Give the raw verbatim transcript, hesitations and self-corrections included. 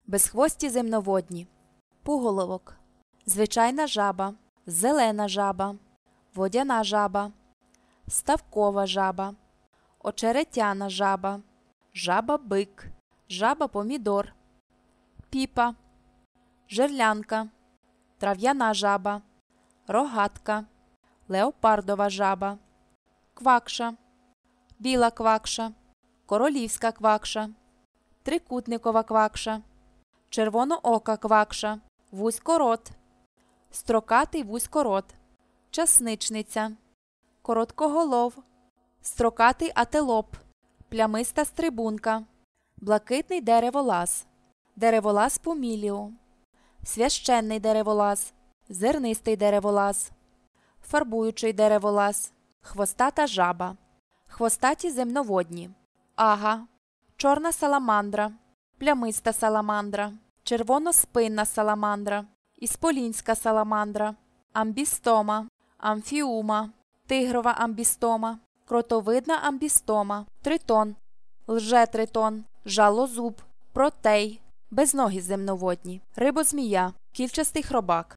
Безхвості земноводні. Пуголовок. Звичайна жаба. Зелена жаба. Водяна жаба. Ставкова жаба. Очеретяна жаба. Жаба-бик. Жаба-помідор. Піпа. Жерлянка. Трав'яна жаба. Рогатка. Леопардова жаба. Квакша. Біла квакша. Королівська квакша. Трикутникова квакша. Червоноока квакша. Вузькорот. Строкатий вузькорот. Часничниця. Короткоголов. Строкатий ателоп. Плямиста стрибунка. Блакитний дереволаз. Дереволаз поміліо. Священний дереволаз. Зернистий дереволаз. Фарбуючий дереволаз. Хвостата жаба. Хвостаті земноводні. Ага. Чорна саламандра. Плямиста саламандра. Червоноспинна саламандра. Ісполінська саламандра. Амбістома. Амфіума. Тигрова амбістома. Кротовидна амбістома. Тритон. Лжетритон. Жалозуб. Протей. Безногі земноводні. Рибозмія. Кільчастий хробак.